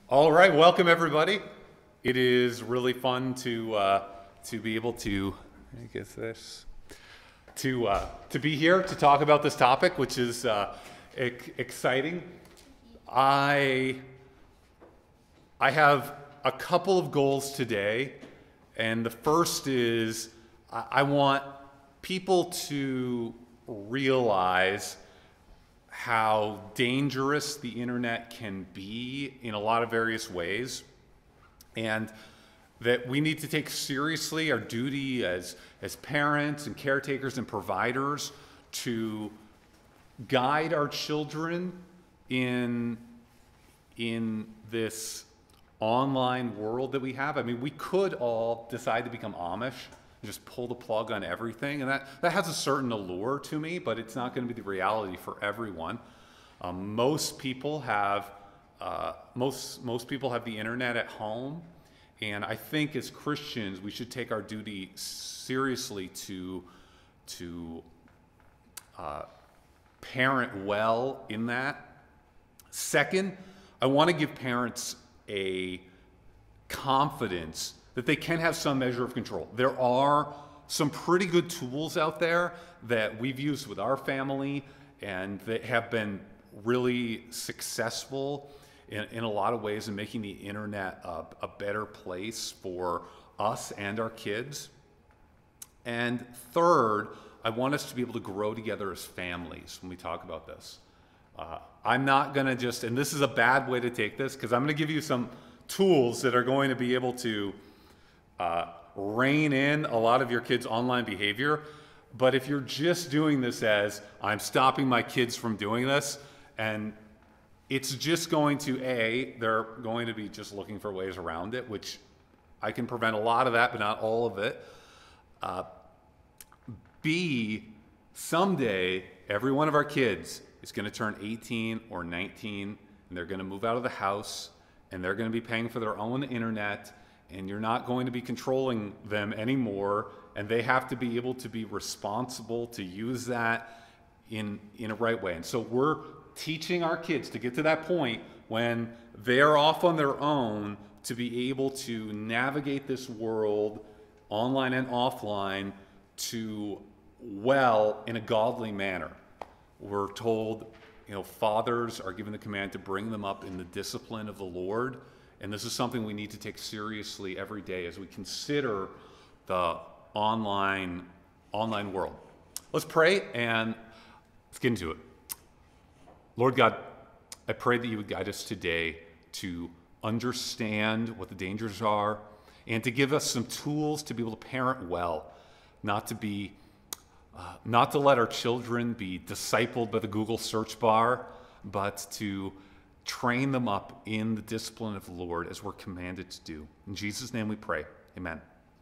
All right, welcome everybody. It is really fun to be able to, I guess this, to be here to talk about this topic, which is exciting. I have a couple of goals today, and the first is I want people to realize how dangerous the internet can be in a lot of various ways, and that we need to take seriously our duty as parents and caretakers and providers to guide our children in this online world that we have. I mean, we could all decide to become Amish and just pull the plug on everything, and that has a certain allure to me, but it's not going to be the reality for everyone. Most people have most people have the internet at home, and I think as Christians we should take our duty seriously to parent well in that. Second, I want to give parents a confidence that they can have some measure of control. There are some pretty good tools out there that we've used with our family and that have been really successful in a lot of ways in making the internet a better place for us and our kids. And third, I want us to be able to grow together as families when we talk about this. I'm not going to just, and this is a bad way to take this, because I'm going to give you some tools that are going to be able to rein in a lot of your kids' online behavior. But if you're just doing this as, I'm stopping my kids from doing this, and it's just going to, they're going to be just looking for ways around it, which I can prevent a lot of that, but not all of it. B, someday, every one of our kids is going to turn 18 or 19, and they're going to move out of the house, and they're going to be paying for their own internet, and you're not going to be controlling them anymore, and they have to be able to be responsible to use that in a right way. And so we're teaching our kids to get to that point when they're off on their own to be able to navigate this world, online and offline, in a godly manner. We're told, fathers are given the command to bring them up in the discipline of the Lord. And this is something we need to take seriously every day as we consider the online world. Let's pray and let's get into it. Lord God, I pray that you would guide us today to understand what the dangers are and to give us some tools to be able to parent well, not to let our children be discipled by the Google search bar, but to train them up in the discipline of the Lord as we're commanded to do. In Jesus' name we pray. Amen.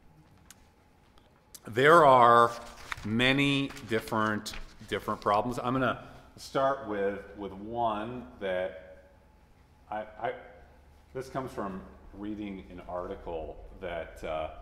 There are many different problems. I'm going to start with one that this comes from reading an article that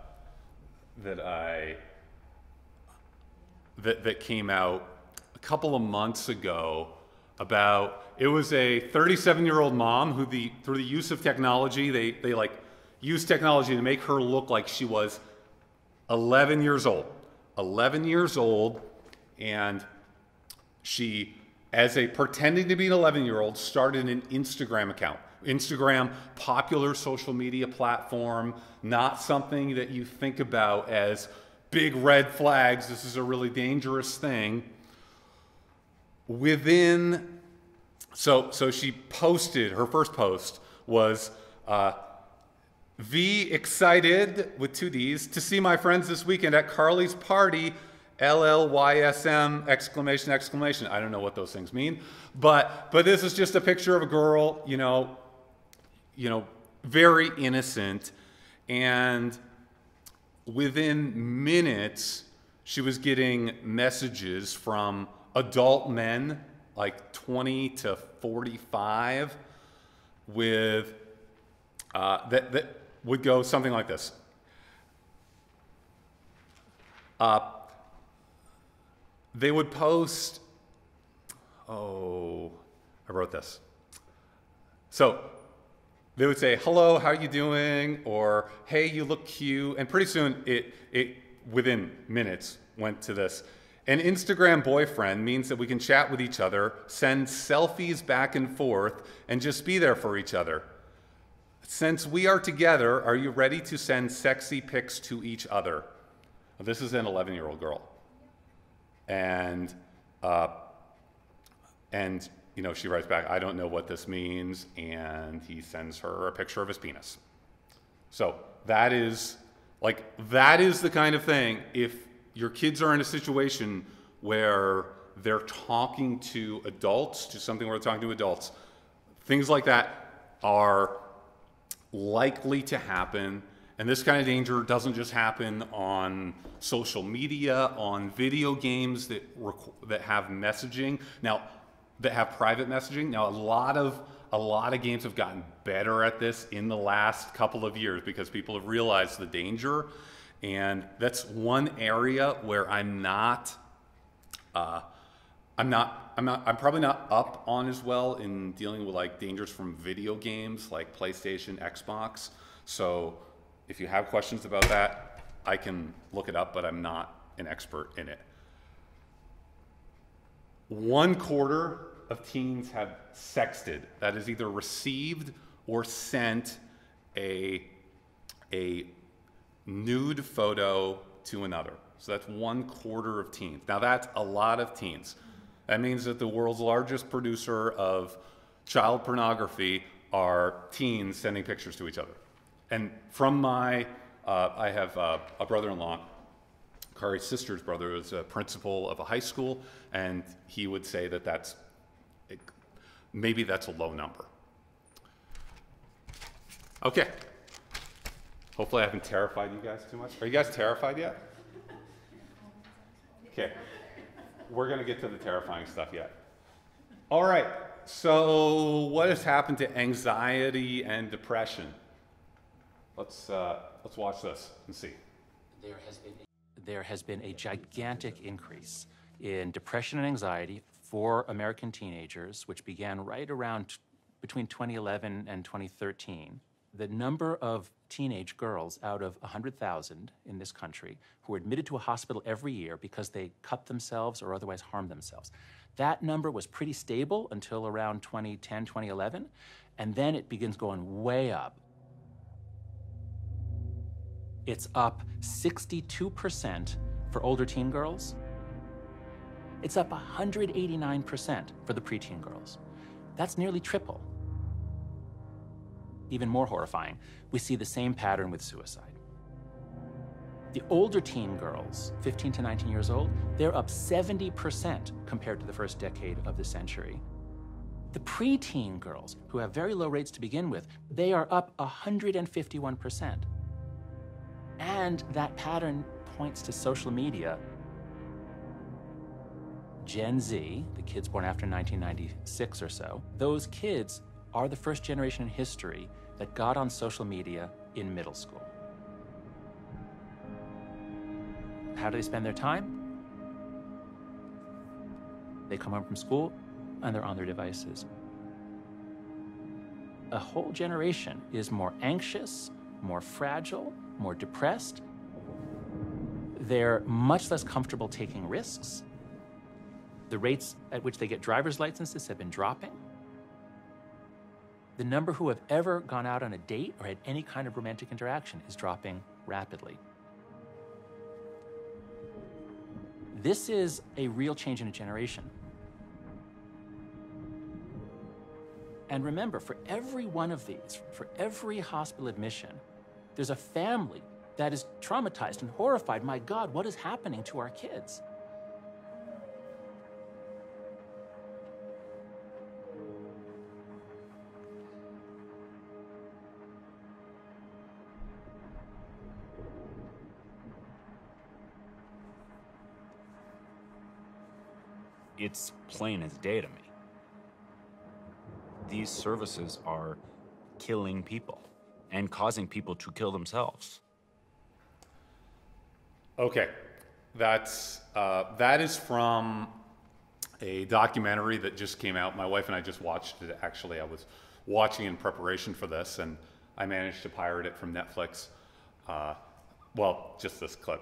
came out a couple of months ago about, it was a 37-year-old mom who through the use of technology, they used technology to make her look like she was 11 years old. 11 years old, and she, pretending to be an 11-year-old, started an Instagram account. Instagram, popular social media platform, not something that you think about as big red flags, this is a really dangerous thing. So she posted, her first post was, V excited, with 2 Ds, to see my friends this weekend at Carly's party, LLYSM, exclamation, exclamation. I don't know what those things mean, but this is just a picture of a girl, very innocent, and within minutes, she was getting messages from adult men, like 20 to 45, with that would go something like this. They would post, I wrote this. So They would say, hello, how you doing? Or, hey, you look cute. And pretty soon, it within minutes, went to this. An Instagram boyfriend means that we can chat with each other, send selfies back and forth, and just be there for each other. Since we are together, are you ready to send sexy pics to each other? This is an 11-year-old girl. And you know, she writes back, I don't know what this means, and he sends her a picture of his penis. So that is the kind of thing, if your kids are in a situation where they're talking to adults, to something where they're talking to adults, things like that are likely to happen. And this kind of danger doesn't just happen on social media, on video games that have messaging. Now, that have private messaging. Now, a lot of games have gotten better at this in the last couple of years because people have realized the danger. And that's one area where I'm probably not up on as well in dealing with like dangers from video games like PlayStation, Xbox. So if you have questions about that, I can look it up, but I'm not an expert in it. 1/4 of teens have sexted. That is either received or sent a nude photo to another. So that's 1/4 of teens. Now that's a lot of teens. That means that the world's largest producer of child pornography are teens sending pictures to each other. And from my, I have a brother-in-law, Kari's sister's brother, is a principal of a high school, and he would say that maybe that's a low number. Okay. Hopefully I haven't terrified you guys too much. Are you guys terrified yet? Okay. We're going to get to the terrifying stuff yet. All right. So what has happened to anxiety and depression? Let's watch this and see. There has been a gigantic increase in depression and anxiety for American teenagers, which began right around between 2011 and 2013. The number of teenage girls out of 100,000 in this country who are admitted to a hospital every year because they cut themselves or otherwise harmed themselves. That number was pretty stable until around 2010, 2011, and then it begins going way up. It's up 62% for older teen girls. It's up 189% for the preteen girls. That's nearly triple. Even more horrifying, we see the same pattern with suicide. The older teen girls, 15 to 19 years old, they're up 70% compared to the first decade of the century. The preteen girls, who have very low rates to begin with, they are up 151%. And that pattern points to social media. Gen Z, the kids born after 1996 or so, those kids are the first generation in history that got on social media in middle school. How do they spend their time? They come home from school and they're on their devices. A whole generation is more anxious, more fragile, more depressed. They're much less comfortable taking risks. The rates at which they get driver's licenses have been dropping. The number who have ever gone out on a date or had any kind of romantic interaction is dropping rapidly. This is a real change in a generation. And remember, for every one of these, for every hospital admission, there's a family that is traumatized and horrified. My God, what is happening to our kids? It's plain as day to me. These services are killing people and causing people to kill themselves. Okay, that is from a documentary that just came out. My wife and I just watched it. Actually, I was watching in preparation for this, and I managed to pirate it from Netflix. Well, just this clip.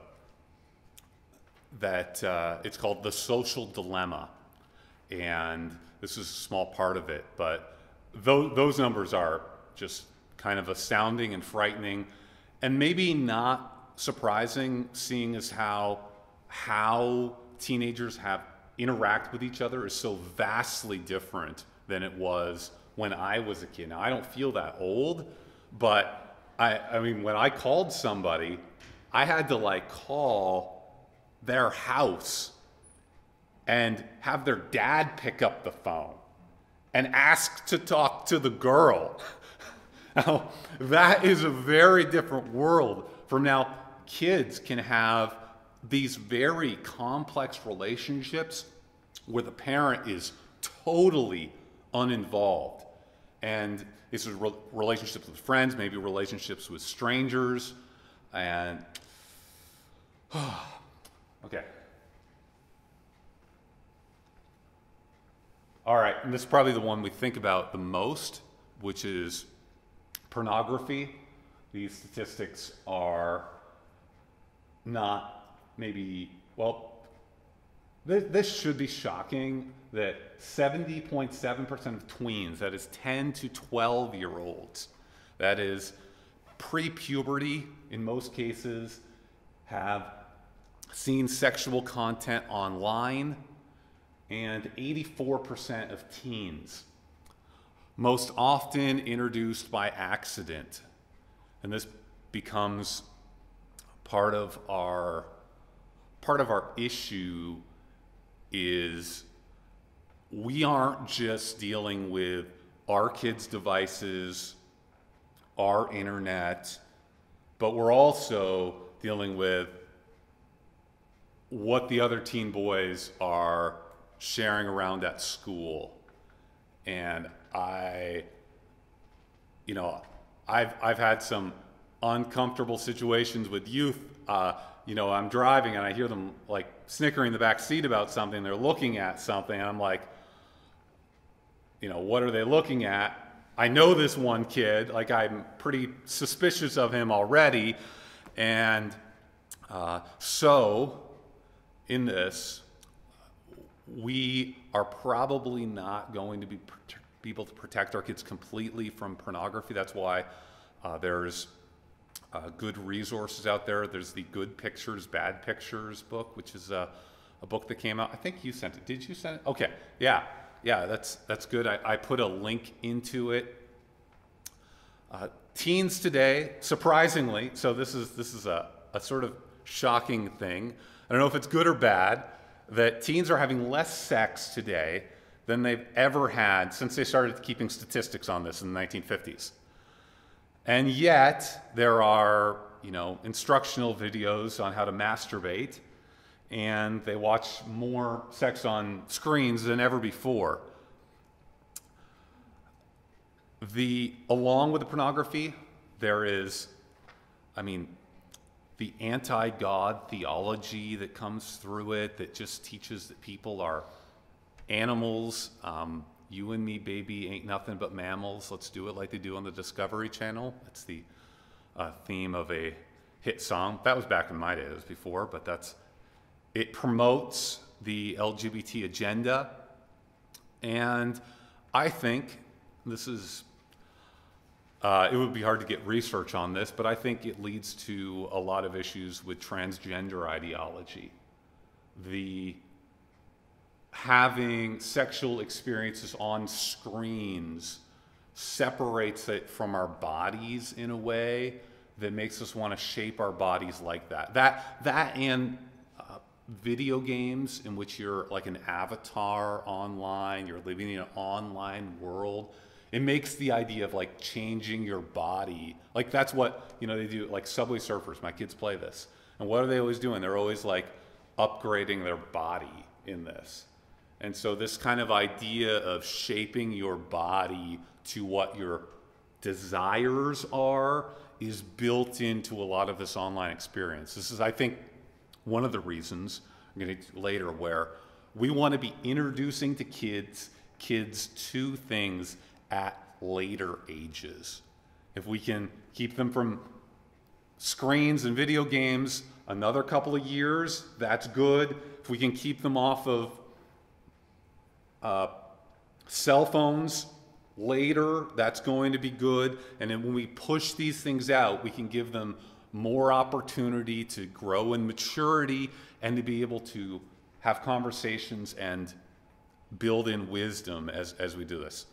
That it's called The Social Dilemma, and this is a small part of it, but those numbers are just kind of astounding and frightening, and maybe not surprising, seeing as how teenagers have interact with each other is so vastly different than it was when I was a kid. Now, I don't feel that old, but I mean, when I called somebody, I had to like call their house and have their dad pick up the phone and ask to talk to the girl. Now, that is a very different world from now. Kids can have these very complex relationships where the parent is totally uninvolved. And this is relationships with friends, maybe relationships with strangers, and okay. All right, and this is probably the one we think about the most, which is pornography. These statistics are not maybe, well, this should be shocking that 70.7% of tweens, that is 10 to 12-year-olds, that is pre-puberty in most cases, have seen sexual content online, and 84% of teens, most often introduced by accident. And this becomes part of our issue is we aren't just dealing with our kids' devices, our internet, but we're also dealing with what the other teen boys are sharing around at school. And I've had some uncomfortable situations with youth. I'm driving and I hear them like snickering in the back seat about something. They're looking at something, and I'm like, what are they looking at? I know this one kid, like I'm pretty suspicious of him already. And so in this, we are probably not going to be able to protect our kids completely from pornography. That's why there's good resources out there. There's the Good Pictures, Bad Pictures book, which is a book that came out. I think you sent it. Did you send it? Okay, yeah, that's good. I put a link into it. Teens today, surprisingly, so this is a sort of shocking thing. I don't know if it's good or bad, that teens are having less sex today than they've ever had since they started keeping statistics on this in the 1950s. And yet, there are, instructional videos on how to masturbate, and they watch more sex on screens than ever before. Along with the pornography, there is, the anti-God theology that comes through it that just teaches that people are animals. You and me, baby, ain't nothing but mammals. Let's do it like they do on the Discovery Channel. That's the theme of a hit song. That was back in my day, it was before, but it promotes the LGBT agenda. And I think this is, it would be hard to get research on this, but I think it leads to a lot of issues with transgender ideology. Having sexual experiences on screens separates it from our bodies in a way that makes us want to shape our bodies like that. That and video games in which you're like an avatar online, you're living in an online world. It makes the idea of like changing your body, like that's what, they do, like Subway Surfers, my kids play this. And what are they always doing? They're always like upgrading their body in this. And so this kind of idea of shaping your body to what your desires are is built into a lot of this online experience. This is, I think, one of the reasons, I'm going to get to later, where we want to be introducing to kids to things at later ages. If we can keep them from screens and video games another couple of years, that's good. If we can keep them off of cell phones later, that's going to be good. And then when we push these things out, we can give them more opportunity to grow in maturity and to be able to have conversations and build in wisdom as we do this.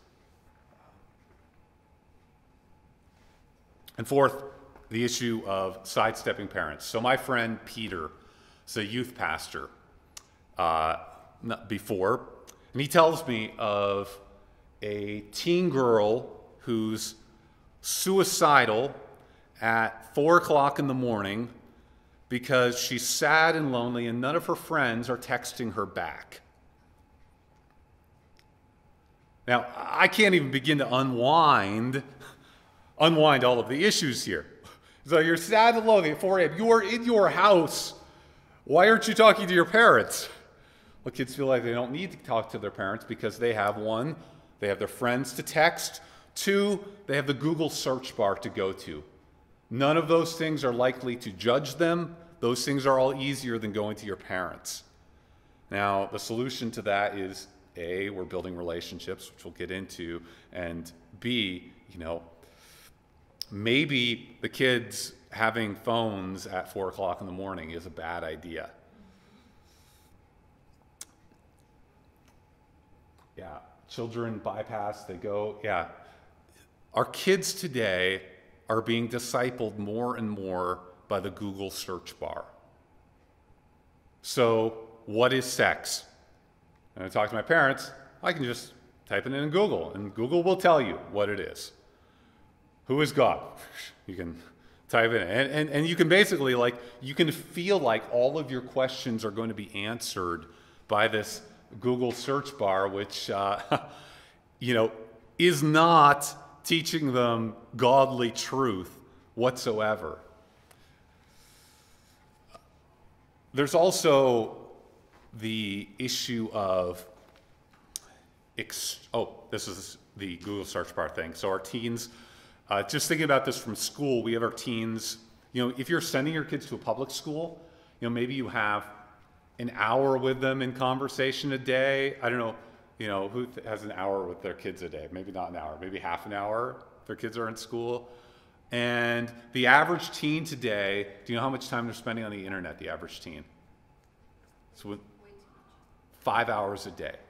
And fourth, the issue of sidestepping parents. So my friend Peter is a youth pastor before, and he tells me of a teen girl who's suicidal at 4 o'clock in the morning because she's sad and lonely and none of her friends are texting her back. Now, I can't even begin to unwind all of the issues here. So you're sad and lonely at 4 a.m. You are in your house. Why aren't you talking to your parents? Well, kids feel like they don't need to talk to their parents because they have, one, they have their friends to text. Two, they have the Google search bar to go to. None of those things are likely to judge them. Those things are all easier than going to your parents. Now, the solution to that is A, we're building relationships, which we'll get into, and B, maybe the kids having phones at 4 o'clock in the morning is a bad idea. Yeah, children bypass, they go, yeah. Our kids today are being discipled more and more by the Google search bar. So, what is sex? When I talk to my parents, I can just type it in Google, and Google will tell you what it is. Who is God? You can type it in. And you can basically, you can feel like all of your questions are going to be answered by this Google search bar, which, is not teaching them godly truth whatsoever. There's also the issue of, this is the Google search bar thing. So our teens, just thinking about this from school, we have our teens, if you're sending your kids to a public school, maybe you have an hour with them in conversation a day. I don't know, who has an hour with their kids a day? Maybe not an hour, maybe half an hour if their kids are in school. And the average teen today, do you know how much time they're spending on the internet, the average teen? So 5 hours a day.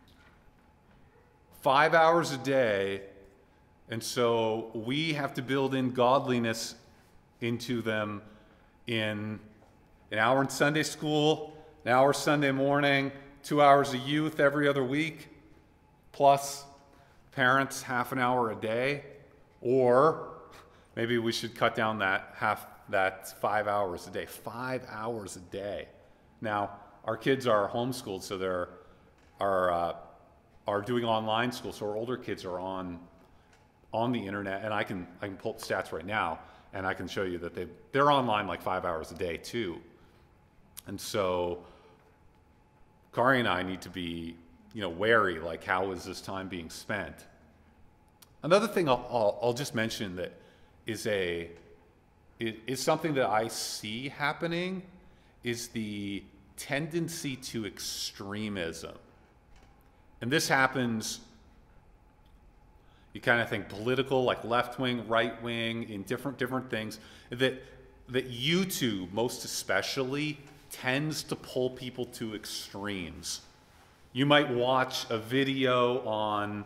5 hours a day, and so we have to build in godliness into them in an hour in Sunday school, an hour Sunday morning, 2 hours of youth every other week, plus parents half an hour a day, or maybe we should cut down that 5 hours a day. 5 hours a day. Now, our kids are homeschooled, so they're doing online school, so our older kids are on the internet, and I can pull up stats right now, and I can show you that they're online like 5 hours a day too. And so Kari and I need to be wary, like, how is this time being spent? Another thing I'll just mention that is something that I see happening is the tendency to extremism. And this happens, you kind of think political, like left-wing, right-wing, in different things, that YouTube, most especially, tends to pull people to extremes. You might watch a video on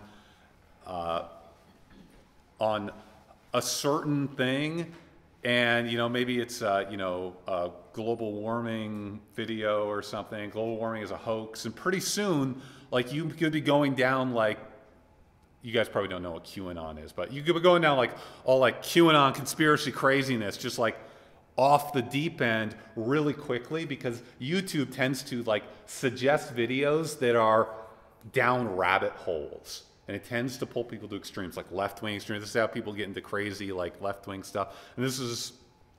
a certain thing, and maybe it's a global warming video or something. Global warming is a hoax, and pretty soon, you could be going down you guys probably don't know what QAnon is, but you could be going down all QAnon conspiracy craziness, just off the deep end really quickly, because YouTube tends to suggest videos that are down rabbit holes. And it tends to pull people to extremes, like left-wing extremes. This is how people get into crazy, left-wing stuff. And this is,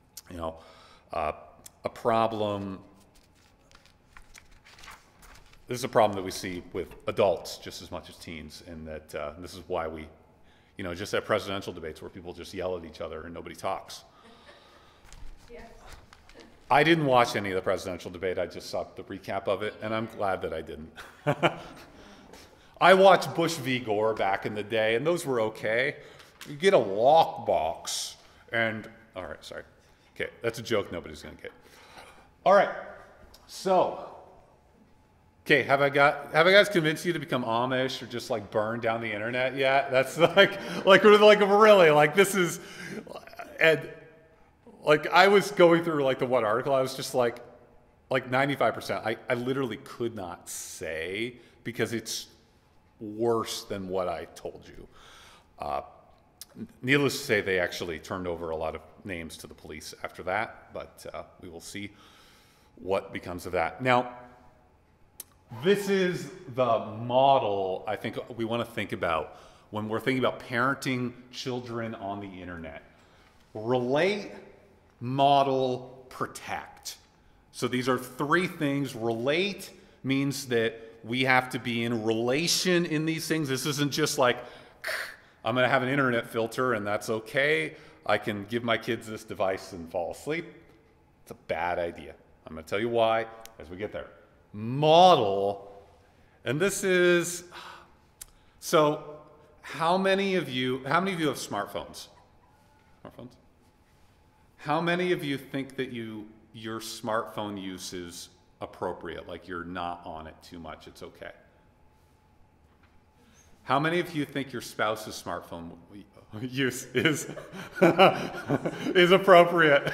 a problem. This is a problem that we see with adults just as much as teens, and that this is why we, You know, just at presidential debates where people just yell at each other and nobody talks. I didn't watch any of the presidential debate. I just saw the recap of it, and I'm glad that I didn't. I watched Bush v. Gore back in the day, and those were okay. You get a lockbox, and all right, sorry. Okay, that's a joke nobody's going to get. All right, so, okay, have I guys convinced you to become Amish or just like burn down the internet yet? That's like really, like this is, and like I was going through like the one article, I was just like 95%. I literally could not say because it's worse than what I told you. Needless to say, they actually turned over a lot of names to the police after that, but we will see what becomes of that. Now, this is the model I think we want to think about when we're thinking about parenting children on the internet. Relate, model, protect. So these are three things. Relate means that we have to be in relation in these things. This isn't just like, I'm going to have an internet filter and that's okay. I can give my kids this device and fall asleep. It's a bad idea. I'm going to tell you why as we get there. Model, and this is, so how many of you have smartphones? Smartphones? How many of you think that your smartphone use is appropriate, like you're not on it too much, it's okay? How many of you think your spouse's smartphone use is is appropriate?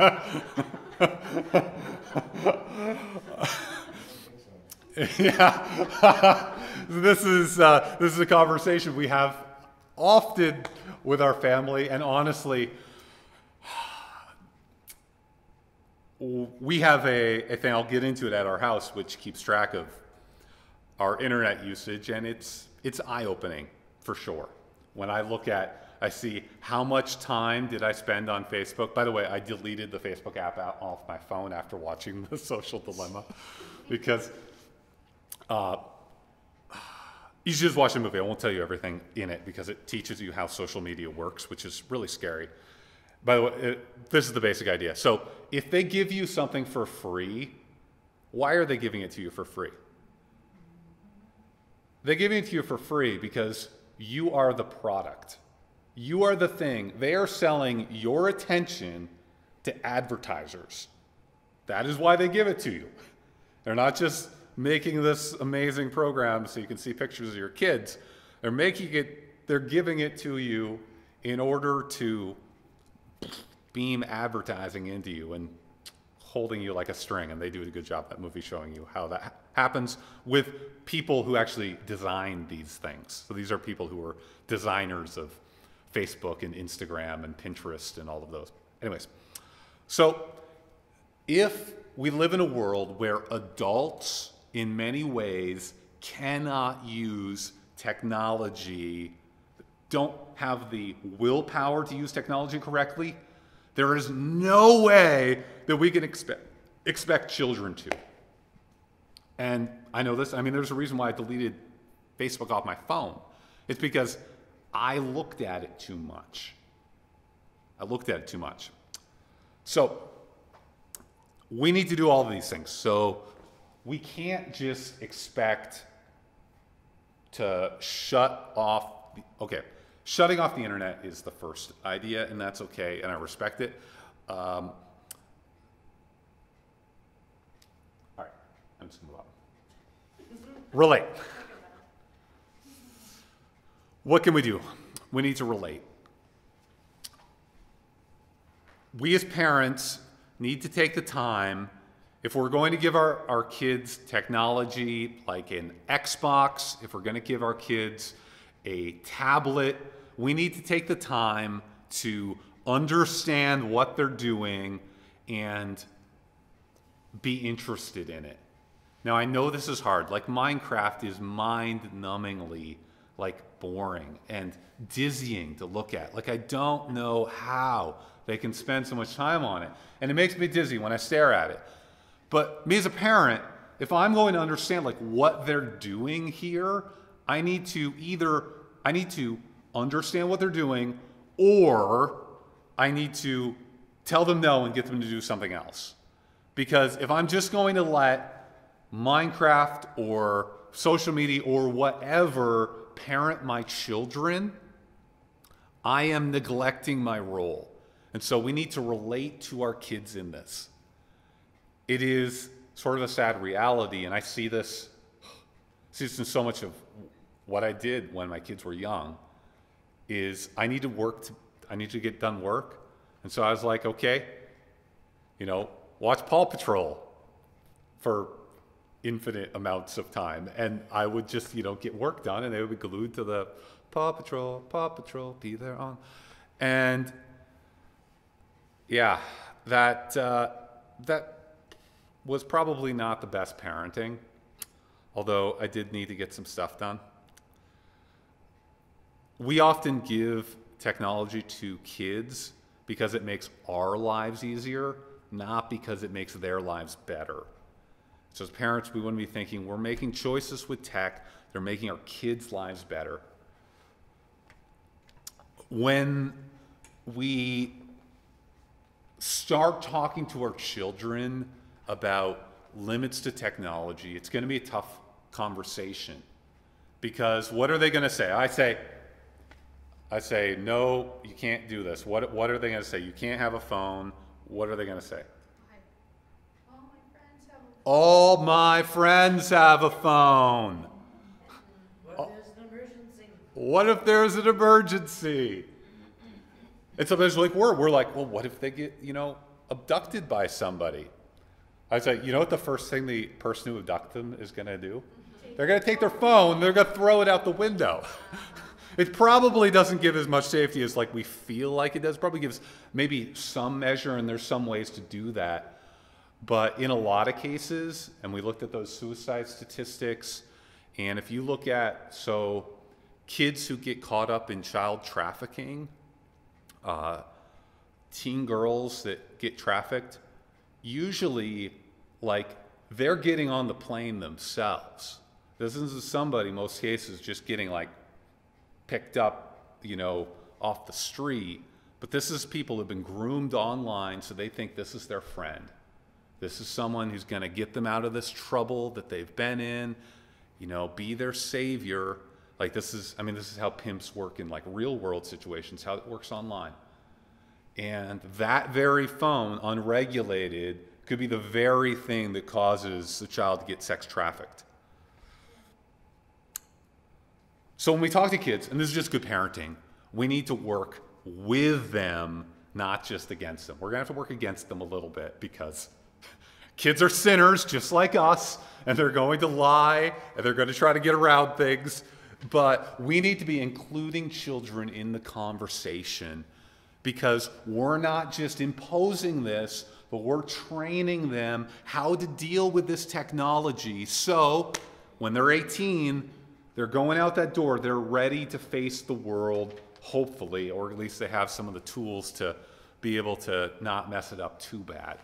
Yeah. This is a conversation we have often with our family, and honestly, we have a thing, I'll get into it at our house, which keeps track of our internet usage, and it's eye-opening for sure. When I see how much time did I spend on Facebook. By the way, I deleted the Facebook app off my phone after watching The Social Dilemma because you should just watch the movie. I won't tell you everything in it because it teaches you how social media works, which is really scary. By the way, this is the basic idea. So if they give you something for free, why are they giving it to you for free? They're giving it to you for free because you are the product. You are the thing. They are selling your attention to advertisers. That is why they give it to you. They're not just making this amazing program so you can see pictures of your kids. They're giving it to you in order to beam advertising into you and holding you like a string, and they do a good job, that movie, showing you how that happens with people who actually design these things. So these are people who are designers of Facebook and Instagram and Pinterest and all of those. Anyways, so if we live in a world where adults in many ways cannot use technology, don't have the willpower to use technology correctly, there is no way that we can expect children to. And I know this, I mean, there's a reason why I deleted Facebook off my phone. It's because I looked at it too much. So we need to do all of these things. So we can't just expect to shut off, shutting off the internet is the first idea, and that's okay, and I respect it. All right, I'm just gonna move on. Relate. What can we do? We need to relate. We as parents need to take the time, if we're going to give our kids technology like an Xbox, if we're going to give our kids a tablet, we need to take the time to understand what they're doing and be interested in it. Now, I know this is hard. Like, Minecraft is mind-numbingly, like, boring and dizzying to look at. Like, I don't know how they can spend so much time on it. And it makes me dizzy when I stare at it. But me as a parent, if I'm going to understand, like, what they're doing here, I need to understand what they're doing, or I need to tell them no and get them to do something else. Because if I'm just going to let Minecraft or social media or whatever parent my children, I am neglecting my role. And so we need to relate to our kids in this. It is sort of a sad reality, and I see this in so much of what I did when my kids were young, is I need to get done work. And so I was like, okay, watch Paw Patrol for infinite amounts of time. And I would just, get work done, and they would be glued to the Paw Patrol, be there on. And yeah, that was probably not the best parenting, although I did need to get some stuff done. We often give technology to kids because it makes our lives easier, not because it makes their lives better. So as parents, we want to be thinking, we're making choices with tech, they're making our kids' lives better. When we start talking to our children about limits to technology, it's going to be a tough conversation. Because what are they going to say? I say, no, you can't do this. What are they going to say? You can't have a phone. What are they going to say? All my friends have a phone. What if there's an emergency? What if there's an emergency? And sometimes we're like, well, what if they get, abducted by somebody? I say, what the first thing the person who abducted them is going to do? They're going to take their phone, they're going to throw it out the window. It probably doesn't give as much safety as we feel like it does. It probably gives maybe some measure, and there's some ways to do that. But in a lot of cases, and we looked at those suicide statistics, and if you look at, kids who get caught up in child trafficking, teen girls that get trafficked, usually, they're getting on the plane themselves. This isn't somebody, most cases, just getting, picked up, off the street. But this is people who've been groomed online, so they think this is their friend. This is someone who's going to get them out of this trouble that they've been in, be their savior. This is how pimps work in real world situations, how it works online. And that very phone, unregulated, could be the very thing that causes the child to get sex trafficked. So when we talk to kids, and this is just good parenting, we need to work with them, not just against them. We're going to have to work against them a little bit because kids are sinners just like us, and they're going to lie, and they're going to try to get around things. But we need to be including children in the conversation because we're not just imposing this, but we're training them how to deal with this technology. So when they're 18, they're going out that door, they're ready to face the world, hopefully, or at least they have some of the tools to be able to not mess it up too bad.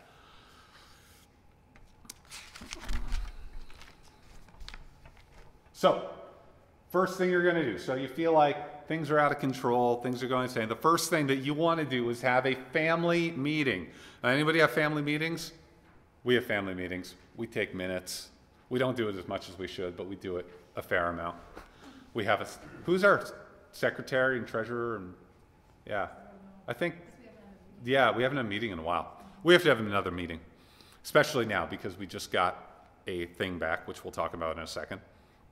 So, first thing you're going to do, so you feel like things are out of control, things are going insane. The first thing that you want to do is have a family meeting. Anybody have family meetings? We have family meetings. We take minutes. We don't do it as much as we should, but we do it a fair amount. We have who's our secretary and treasurer? And yeah, I think, yeah, we haven't had a meeting in a while. We have to have another meeting, especially now because we just got a thing back, which we'll talk about in a second.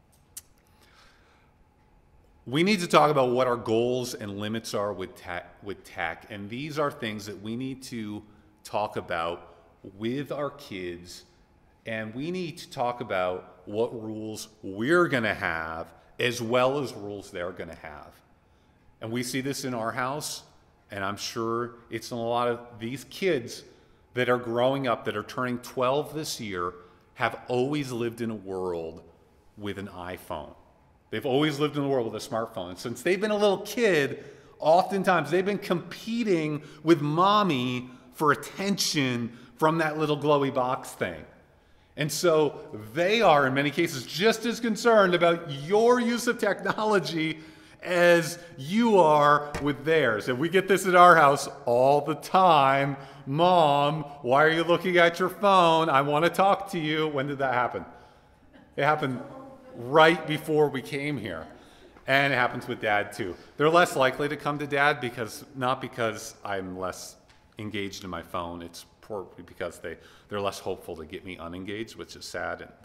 We need to talk about what our goals and limits are with tech, and these are things that we need to talk about with our kids, and we need to talk about what rules we're going to have as well as rules they're going to have. And we see this in our house, and I'm sure it's in a lot of these kids that are growing up, that are turning 12 this year, have always lived in a world with an iPhone. They've always lived in the world with a smartphone. And since they've been a little kid, oftentimes they've been competing with mommy for attention from that little glowy box thing. And so they are, in many cases, just as concerned about your use of technology as you are with theirs. And we get this at our house all the time. Mom, why are you looking at your phone? I want to talk to you. When did that happen? It happened right before we came here. And it happens with Dad too. They're less likely to come to Dad not because I'm less engaged in my phone. It's probably because they're less hopeful to get me unengaged, which is sad, and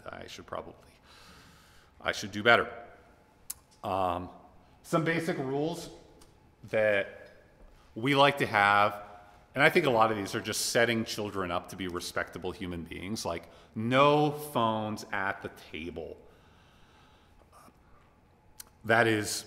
I should do better. Some basic rules that we like to have, and I think a lot of these are just setting children up to be respectable human beings, like no phones at the table. That is,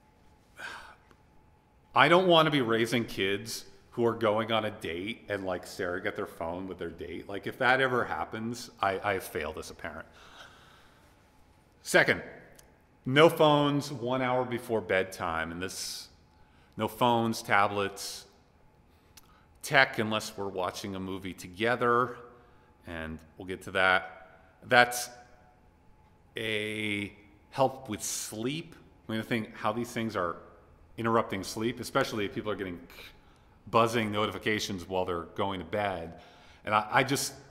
I don't want to be raising kids who are going on a date and like staring at their phone with their date. Like if that ever happens, I have failed as a parent. Second, no phones 1 hour before bedtime. And no phones, tablets, tech unless we're watching a movie together. And we'll get to that. That's a help with sleep. I mean, I think how these things are interrupting sleep, especially if people are getting buzzing notifications while they're going to bed. And I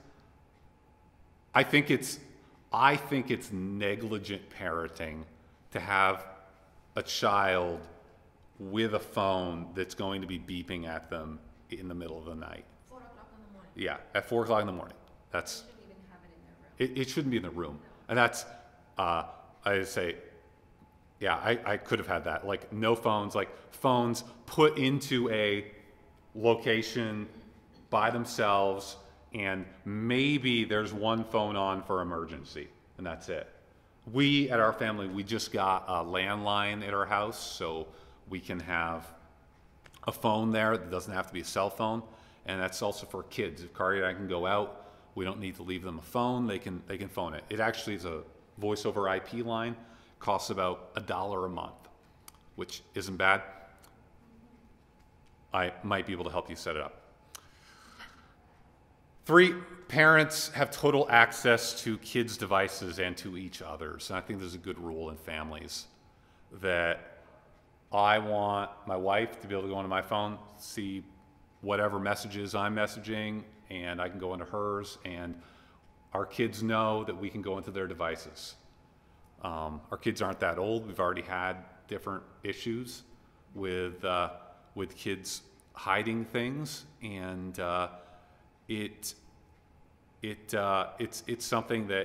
think it's negligent parenting to have a child with a phone that's going to be beeping at them in the middle of the night. 4 o'clock in the morning. Yeah, at 4 o'clock in the morning. That's They shouldn't even have it in their room. it shouldn't be in the room. And that's I say, yeah, I could have had that. Like no phones, like phones put into a location by themselves, and maybe there's one phone on for emergency, and that's it. We, at our family, we just got a landline at our house, so we can have a phone there that doesn't have to be a cell phone, and that's also for kids. If Kari and I can go out, we don't need to leave them a phone. They can phone it. It actually is a voice over IP line, costs about $1 a month, which isn't bad. I might be able to help you set it up. 3, parents have total access to kids' devices and to each other's. And I think there's a good rule in families that I want my wife to be able to go into my phone, see whatever messages I'm messaging, and I can go into hers, and our kids know that we can go into their devices. Our kids aren't that old. We've already had different issues with kids hiding things, and it's something that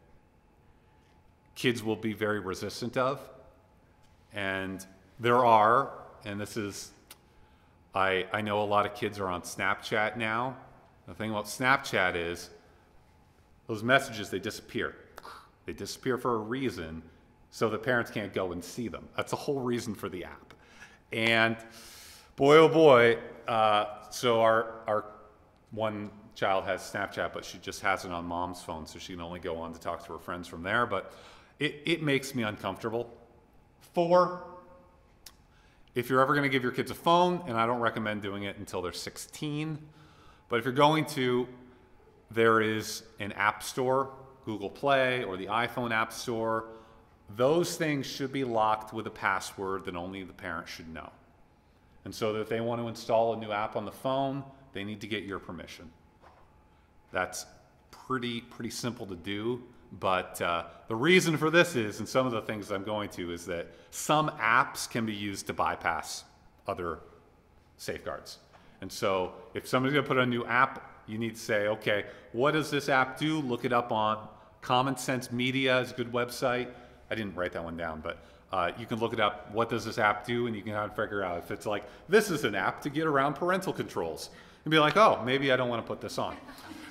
kids will be very resistant of. And and this is, I know a lot of kids are on Snapchat now. The thing about Snapchat is those messages, they disappear. They disappear for a reason, so the parents can't go and see them. That's the whole reason for the app. And boy, oh boy, so our one child has Snapchat, but she just has it on mom's phone, so she can only go on to talk to her friends from there. But it makes me uncomfortable. 4, if you're ever going to give your kids a phone, and I don't recommend doing it until they're 16, but if you're going to, there is an app store, Google Play or the iPhone App Store. Those things should be locked with a password that only the parent should know. And so that if they want to install a new app on the phone, they need to get your permission. That's pretty simple to do, but the reason for this is, and some of the things I'm going to, is that some apps can be used to bypass other safeguards. And so if somebody's going to put a new app, you need to say, okay, what does this app do? Look it up on Common Sense Media is a good website. I didn't write that one down, but you can look it up. What does this app do? And you can kind of figure out if it's like, this is an app to get around parental controls. And be like, oh, maybe I don't want to put this on.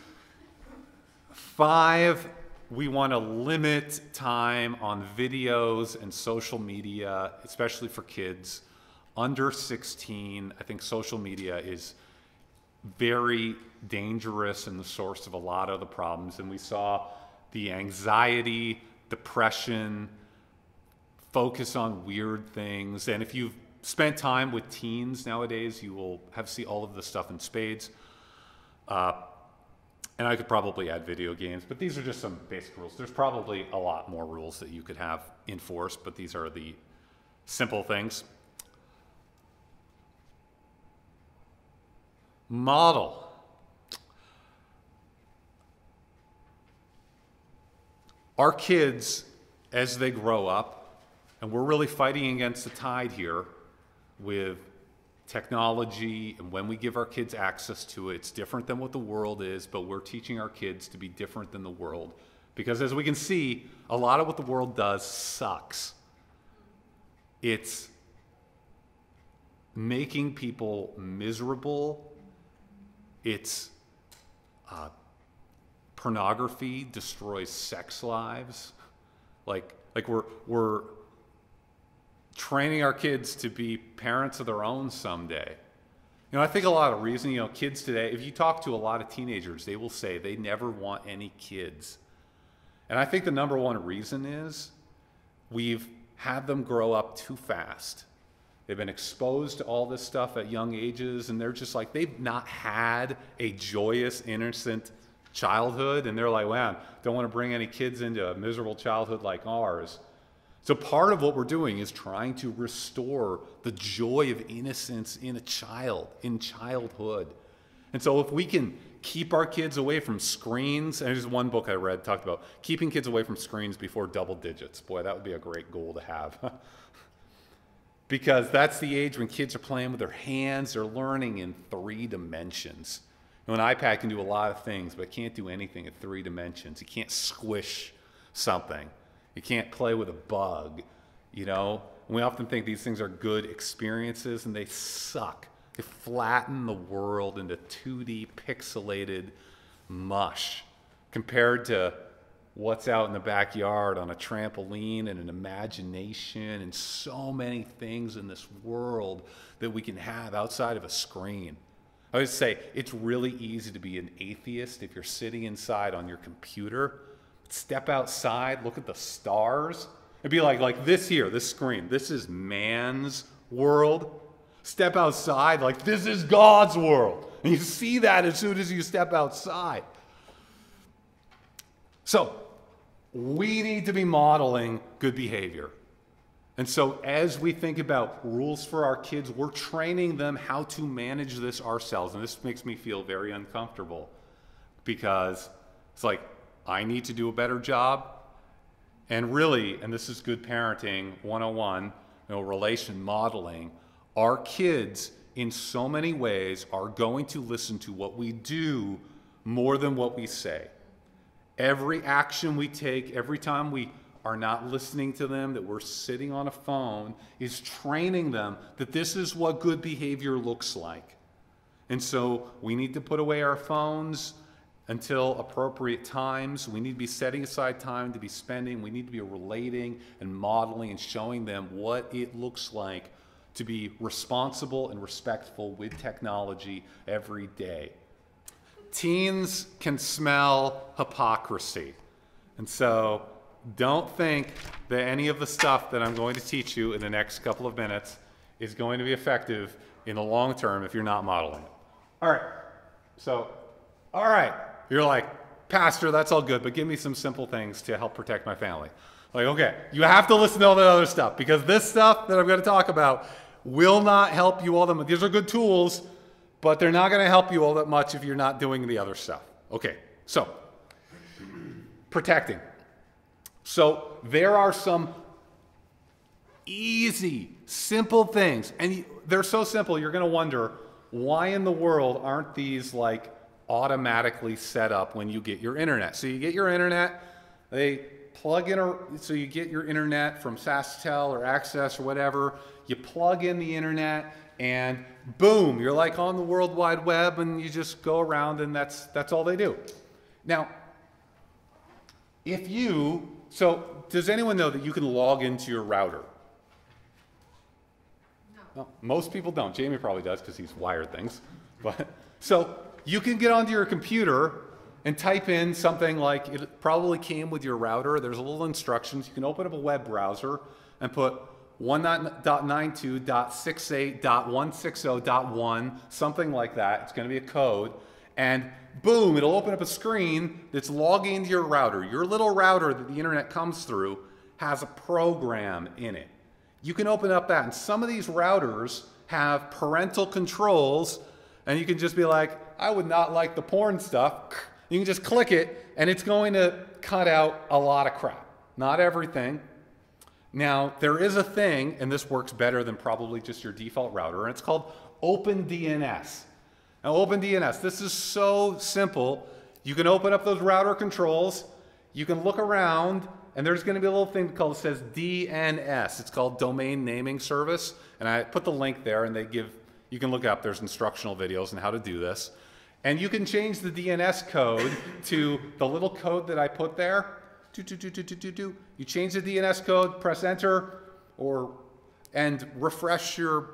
5, we want to limit time on videos and social media, especially for kids under 16. I think social media is very dangerous and the source of a lot of the problems. And we saw the anxiety, depression, focus on weird things. And if you've spent time with teens nowadays, you will see all of this stuff in spades. And I could probably add video games, but these are just some basic rules. There's probably a lot more rules that you could have enforced, but these are the Simple things. Model. Our kids, as they grow up, and we're really fighting against the tide here with technology, and when we give our kids access to it, it's different than what the world is, but we're teaching our kids to be different than the world. Because as we can see, a lot of what the world does sucks. It's making people miserable. It's pornography destroys sex lives. Like we're training our kids to be parents of their own someday. You know, I think a lot of reason, you know, kids today, if you talk to a lot of teenagers, they will say they never want any kids. And I think the number one reason is we've had them grow up too fast. They've been exposed to all this stuff at young ages, and they're just like, they've not had a joyous, innocent childhood, and they're like, wow, don't want to bring any kids into a miserable childhood like ours. So part of what we're doing is trying to restore the joy of innocence in a child, in childhood. And so if we can keep our kids away from screens, and there's one book I read talked about keeping kids away from screens before double digits. Boy, that would be a great goal to have. Because that's the age when kids are playing with their hands, they're learning in 3 dimensions. You know, an iPad can do a lot of things, but it can't do anything in 3 dimensions. You can't squish something. You can't play with a bug, you know? And we often think these things are good experiences, and they suck. They flatten the world into 2D pixelated mush compared to what's out in the backyard on a trampoline and an imagination and so many things in this world that we can have outside of a screen. I would say it's really easy to be an atheist if you're sitting inside on your computer. Step outside, look at the stars. It'd be like this here, this screen. This is man's world. Step outside, like this is God's world. And you see that as soon as you step outside. So, we need to be modeling good behavior. And so as we think about rules for our kids, we're training them how to manage this ourselves. And this makes me feel very uncomfortable because it's like, I need to do a better job. And really, and this is good parenting 101, you know, relation modeling, our kids in so many ways are going to listen to what we do more than what we say. Every action we take, every time we are not listening to them, that we're sitting on a phone, is training them that this is what good behavior looks like. And so we need to put away our phones until appropriate times. We need to be setting aside time to be spending. We need to be relating and modeling and showing them what it looks like to be responsible and respectful with technology every day. Teens can smell hypocrisy. And so don't think that any of the stuff that I'm going to teach you in the next couple of minutes is going to be effective in the long term if you're not modeling it. All right. So, all right. You're like, Pastor, that's all good, but give me some simple things to help protect my family. Like, okay, you have to listen to all that other stuff because this stuff that I'm going to talk about will not help you all that much. These are good tools, but they're not going to help you all that much if you're not doing the other stuff. Okay, so protecting. So there are some easy, simple things, and they're so simple you're going to wonder, why in the world aren't these like automatically set up when you get your internet? So you get your internet, they plug in, so you get your internet from SaskTel or Access or whatever, you plug in the internet, and boom, you're like on the World Wide Web, and you just go around, and that's all they do. Now, so does anyone know that you can log into your router? No. Well, most people don't. Jamie probably does because he's wired things. But so you can get onto your computer and type in something like, it probably came with your router. There's a little instructions. You can open up a web browser and put 1.92.68.160.1, something like that. It's going to be a code. And boom, it'll open up a screen that's logging into your router. Your little router that the internet comes through has a program in it. you can open up that. And some of these routers have parental controls, and you can just be like, I would not like the porn stuff. You can just click it, and it's going to cut out a lot of crap. Not everything. Now, there is a thing, and this works better than probably just your default router, and it's called OpenDNS. Now, OpenDNS, this is so simple. You can open up those router controls, you can look around, and there's going to be a little thing called, it says DNS. It's called Domain Naming Service, and I put the link there, and you can look it up. There's instructional videos on how to do this. And you can change the DNS code to the little code that I put there. You change the DNS code, press enter, and refresh your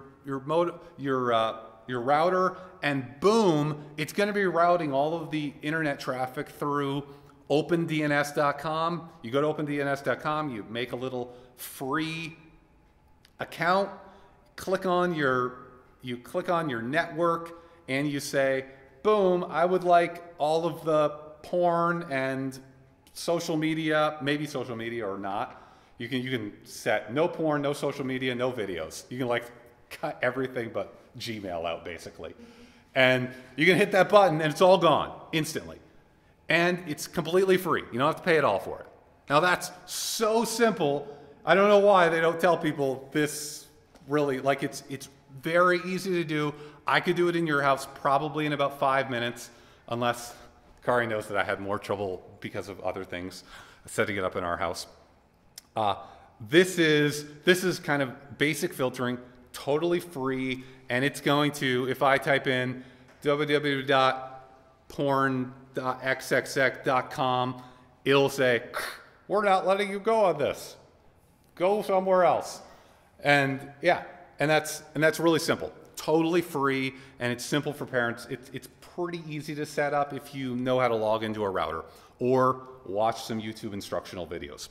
router, and boom, it's going to be routing all of the internet traffic through OpenDNS.com. You go to OpenDNS.com, you make a little free account, click on your network, and you say, boom, I would like all of the porn and social media, maybe social media or not. You can set no porn, no social media, no videos. You can like cut everything but Gmail out basically. And you can hit that button and it's all gone instantly. And it's completely free. You don't have to pay at all for it. Now that's so simple. I don't know why they don't tell people this really, like it's very easy to do. I could do it in your house probably in about 5 minutes, unless Kari knows that I had more trouble because of other things setting it up in our house. This is kind of basic filtering, totally free, and it's going to, if I type in www.porn.xxx.com, it'll say, we're not letting you go on this. Go somewhere else. And yeah, and that's really simple. Totally free, and it's simple for parents. It's pretty easy to set up if you know how to log into a router or watch some YouTube instructional videos.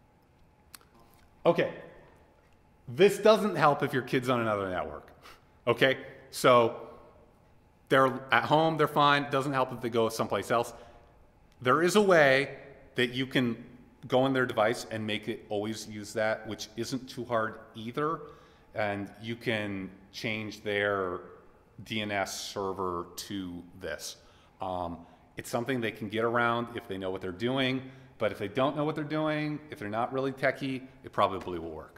Okay, this doesn't help if your kid's on another network. Okay, so they're at home, they're fine. Doesn't help if they go someplace else. There is a way that you can go on their device and make it always use that, which isn't too hard either. And you can change their DNS server to this. It's something they can get around if they know what they're doing, but if they don't know what they're doing, if they're not really techie, it probably will work.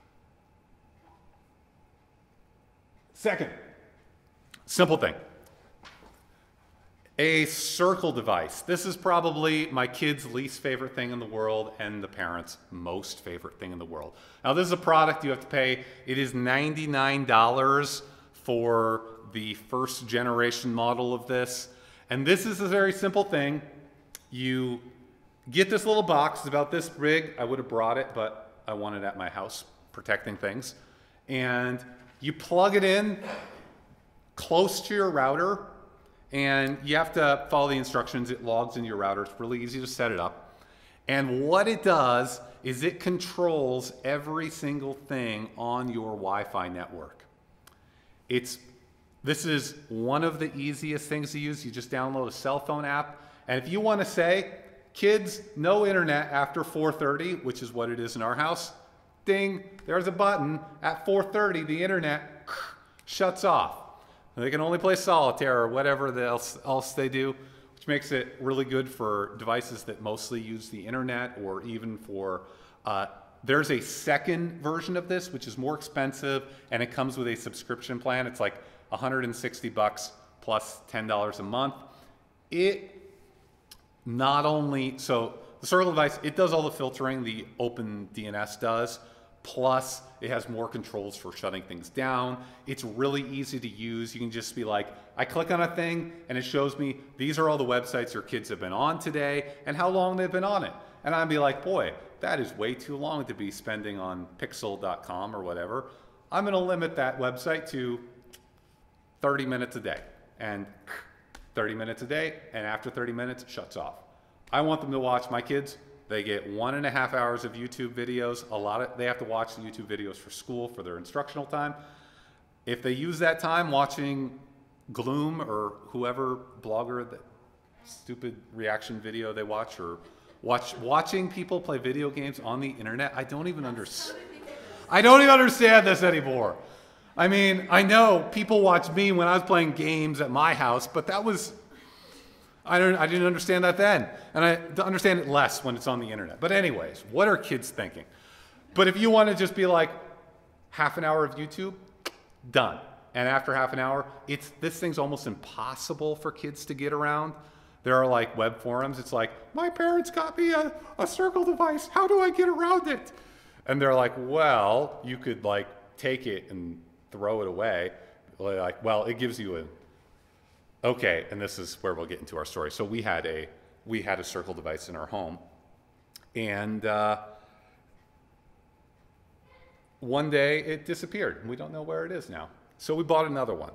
Second, simple thing. A circle device. This is probably my kid's least favorite thing in the world and the parents' most favorite thing in the world. Now this is a product you have to pay. It is $99 for the first generation model of this. And this is a very simple thing. You get this little box, it's about this big. I would have brought it, but I want it at my house, protecting things. And you plug it in close to your router, and you have to follow the instructions. It logs in your router. It's really easy to set it up. And what it does is it controls every single thing on your Wi-Fi network. This is one of the easiest things to use. You just download a cell phone app. And if you want to say, kids, no internet after 4:30, which is what it is in our house, ding, there's a button. At 4:30, the internet shuts off. They can only play solitaire or whatever else they do, which makes it really good for devices that mostly use the internet, or even for, there's a second version of this, which is more expensive, and it comes with a subscription plan. It's like $160 plus $10 a month. It not only, so the circle device, it does all the filtering the OpenDNS does, plus it has more controls for shutting things down. It's really easy to use. You can just be like, I click on a thing and it shows me these are all the websites your kids have been on today and how long they've been on it. And I'd be like, boy, that is way too long to be spending on pixel.com or whatever. I'm going to limit that website to 30 minutes a day, and 30 minutes a day, and after 30 minutes, it shuts off. I want them to watch, my kids, they get 1.5 hours of YouTube videos. They have to watch the YouTube videos for school, for their instructional time. If they use that time watching Gloom or whoever blogger, that stupid reaction video they watch, or watching people play video games on the internet, I don't even understand. I don't even understand this anymore. I mean, I know people watch me when I was playing games at my house, but that was, I didn't understand that then. And I understand it less when it's on the internet. But anyways, what are kids thinking? But if you want to just be like, half an hour of YouTube, done. And after half an hour, this thing's almost impossible for kids to get around. There are like web forums. It's like, my parents got me a circle device. How do I get around it? And they're like, well, you could like take it and throw it away. Like, well, it gives you okay. And this is where we'll get into our story. So we had a circle device in our home, and one day it disappeared. We don't know where it is now. So we bought another one.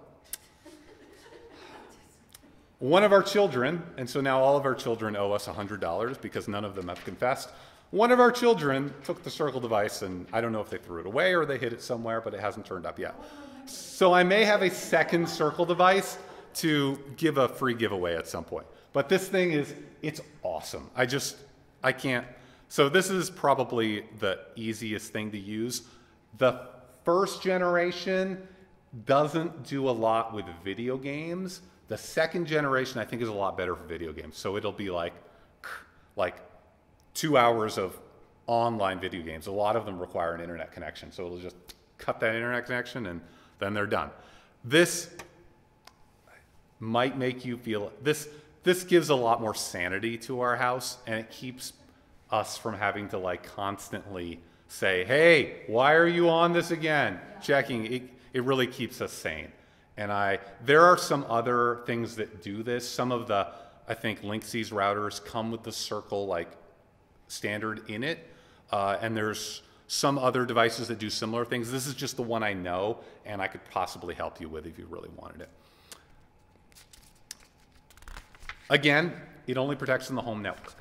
One of our children, and so now all of our children owe us $100 because none of them have confessed. One of our children took the circle device, and I don't know if they threw it away or they hid it somewhere, but it hasn't turned up yet. So I may have a second circle device to give a free giveaway at some point. But this thing it's awesome. I can't. So this is probably the easiest thing to use. The first generation doesn't do a lot with video games. The second generation, I think, is a lot better for video games. So it'll be like 2 hours of online video games. A lot of them require an internet connection. So it'll just cut that internet connection and then they're done. This might make you feel, this gives a lot more sanity to our house, and it keeps us from having to like constantly say, hey, why are you on this again? Checking. It really keeps us sane. And there are some other things that do this. Some of the, I think, Linksys routers come with the circle like standard in it. And there's some other devices that do similar things. This is just the one I know, and I could possibly help you with if you really wanted it. Again, it only protects in the home network.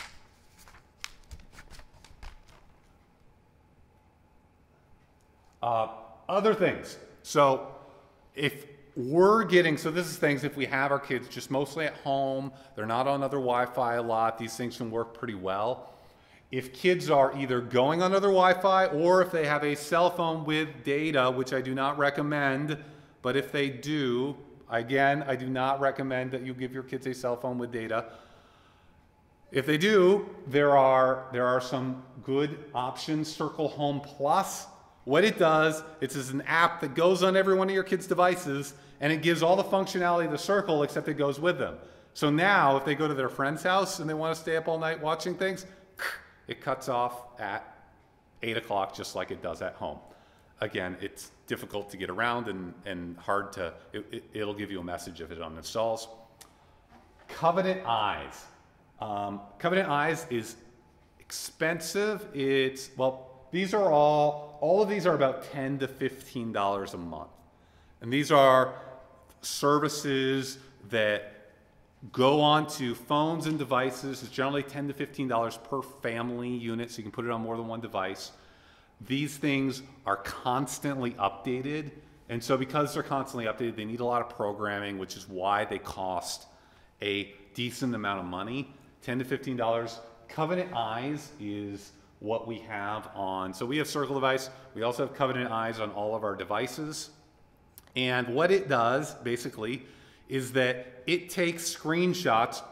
Other things. So if we're getting, so this is things, if we have our kids just mostly at home, they're not on other Wi-Fi a lot, these things can work pretty well. If kids are either going on other Wi-Fi or if they have a cell phone with data, which I do not recommend, but if they do, again, I do not recommend that you give your kids a cell phone with data. If they do, there are some good options. Circle Home Plus. What it does, it's an app that goes on every one of your kids' devices, and it gives all the functionality of the Circle, except it goes with them. So now, if they go to their friend's house and they want to stay up all night watching things, it cuts off at 8 o'clock, just like it does at home. Again, it's difficult to get around and hard to, it'll give you a message if it uninstalls. CovenantEyes. CovenantEyes is expensive. These are all of these are about $10 to $15 a month. And these are services that go onto phones and devices. It's generally $10 to $15 per family unit, so you can put it on more than one device. These things are constantly updated. And so because they're constantly updated, they need a lot of programming, which is why they cost a decent amount of money, $10 to $15. CovenantEyes is what we have on, so we have Circle device, we also have CovenantEyes on all of our devices. And what it does, basically, is that it takes screenshots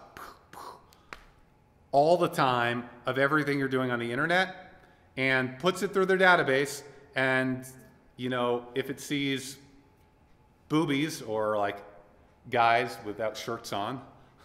all the time of everything you're doing on the internet and puts it through their database, and, you know, if it sees boobies or like guys without shirts on,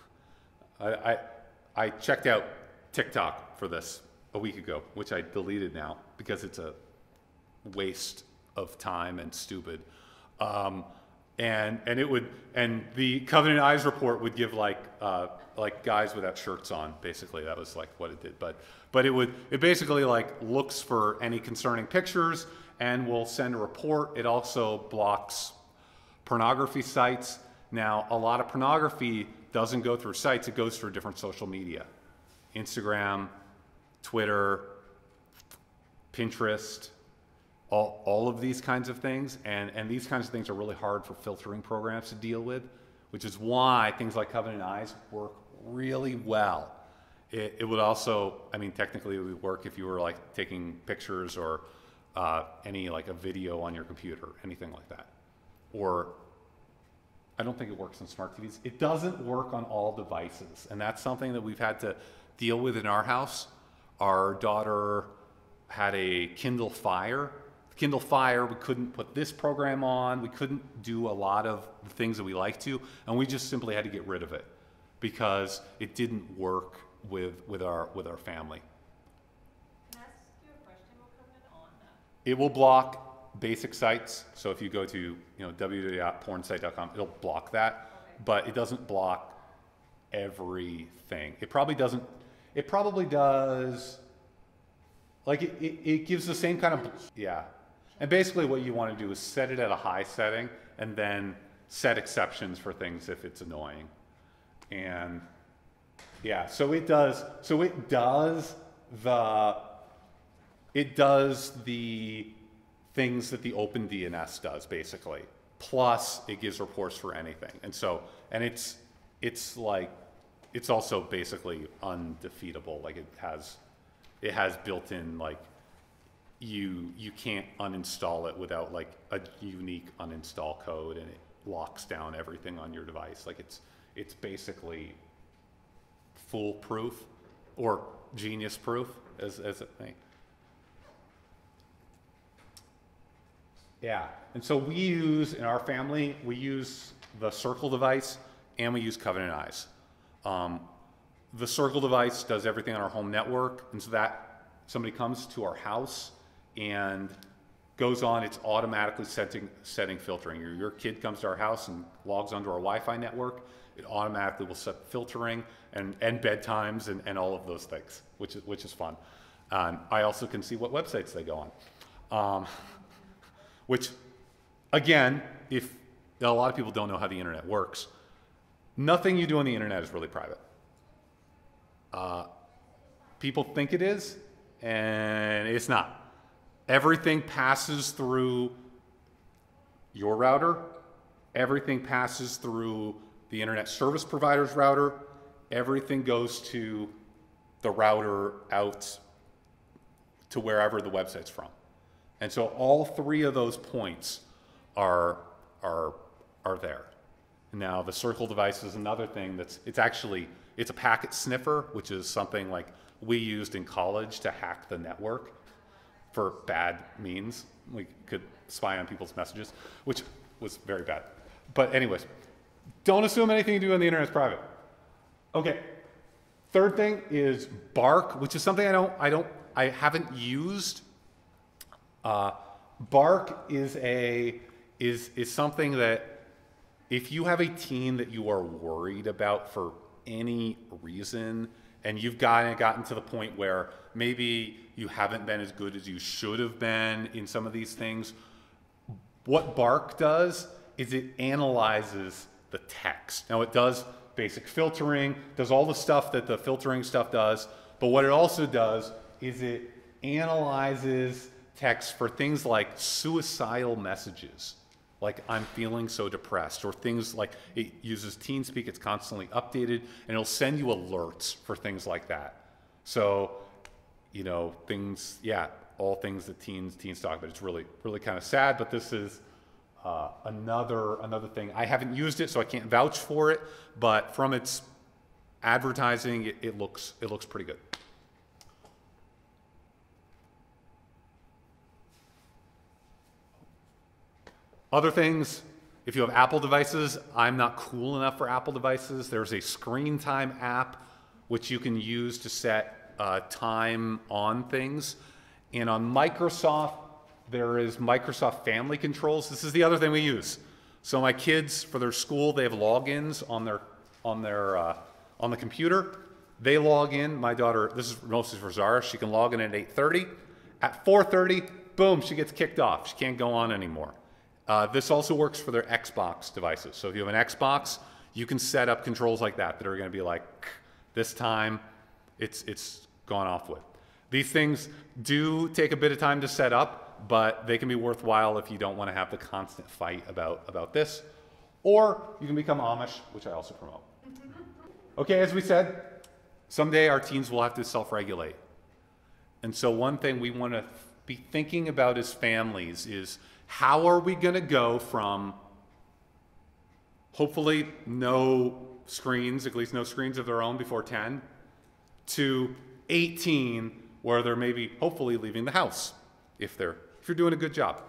I checked out TikTok for this a week ago, which I deleted now because it's a waste of time and stupid. And the CovenantEyes report would give like guys without shirts on. Basically, that was like what it did. But it basically like looks for any concerning pictures and will send a report. It also blocks pornography sites. Now, a lot of pornography doesn't go through sites; it goes through different social media, Instagram, Twitter, Pinterest, all of these kinds of things. And these kinds of things are really hard for filtering programs to deal with, which is why things like CovenantEyes work really well. It would also, I mean, technically it would work if you were like taking pictures or any like a video on your computer, anything like that. Or I don't think it works on smart TVs. It doesn't work on all devices, and that's something that we've had to deal with in our house. Our daughter had a Kindle Fire. Kindle Fire, we couldn't put this program on. We couldn't do a lot of the things that we like to, and we just simply had to get rid of it because it didn't work with our family. Can I ask you a question, Covenant, on that? It will block basic sites. So if you go to www.pornsite.com, it'll block that, but it doesn't block everything. It probably doesn't. It probably does. Like it gives the same kind of, yeah. And basically what you want to do is set it at a high setting and then set exceptions for things if it's annoying. And yeah, so it does the things that the OpenDNS does basically. Plus it gives reports for anything. And so, and it's also basically undefeatable. Like it has built-in, like you can't uninstall it without like a unique uninstall code, and it locks down everything on your device. Like it's basically foolproof or genius proof as it may. Yeah, and so we use, in our family, we use the Circle device and we use CovenantEyes. The Circle device does everything on our home network, and so that somebody comes to our house and goes on, it's automatically setting filtering. Your kid comes to our house and logs onto our Wi-Fi network, it automatically will set filtering and bedtimes and all of those things, which is fun. I also can see what websites they go on, which, again, if a lot of people don't know how the internet works, nothing you do on the internet is really private. People think it is, and it's not. Everything passes through your router. Everything passes through the internet service provider's router. Everything goes to the router out to wherever the website's from. And so all three of those points are there. Now the Circle device is another thing it's a packet sniffer, which is something like we used in college to hack the network for bad means. We could spy on people's messages, which was very bad. But anyways, don't assume anything you do on the internet is private. Okay, third thing is Bark, which is something I haven't used. Bark is something that if you have a teen that you are worried about for any reason, and you've gotten to the point where maybe you haven't been as good as you should have been in some of these things, what Bark does is it analyzes the text. Now it does basic filtering, does all the stuff that the filtering stuff does, but what it also does is it analyzes text for things like suicidal messages, like I'm feeling so depressed, or things like it uses TeenSpeak, it's constantly updated, and it'll send you alerts for things like that. So, things, yeah, all things that teens talk about. It's really, really kind of sad, but this is another thing. I haven't used it, so I can't vouch for it, but from its advertising, it looks pretty good. Other things, if you have Apple devices, I'm not cool enough for Apple devices. There's a screen time app which you can use to set time on things. And on Microsoft, there is Microsoft Family Controls. This is the other thing we use. So my kids, for their school, they have logins on the computer. They log in. My daughter, this is mostly for Zara, she can log in at 8:30. At 4:30, boom, she gets kicked off. She can't go on anymore. This also works for their Xbox devices. So if you have an Xbox, you can set up controls like that are going to be like, this time it's gone off with. These things do take a bit of time to set up, but they can be worthwhile if you don't want to have the constant fight about this. Or you can become Amish, which I also promote. Okay, as we said, someday our teens will have to self-regulate. And so one thing we want to be thinking about as families is, how are we going to go from hopefully no screens, at least no screens of their own before 10, to 18, where they're maybe hopefully leaving the house if you're doing a good job.